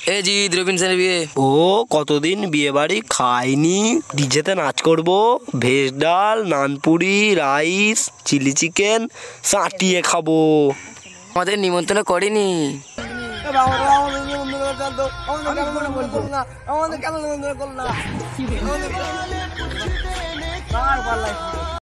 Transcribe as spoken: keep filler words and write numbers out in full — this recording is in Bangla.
এই জিৎ রবিনসনের বিয়ে। ও কতদিন বিয়ে বাড়ি খাইনি, ডিজেতে নাচ করব, ভেজ ডাল, নানপুরি, রাইস, চিলি চিকেন চাটিয়ে খাবো। আমাদের নিমন্ত্রণ করিনি। আমাদের কেন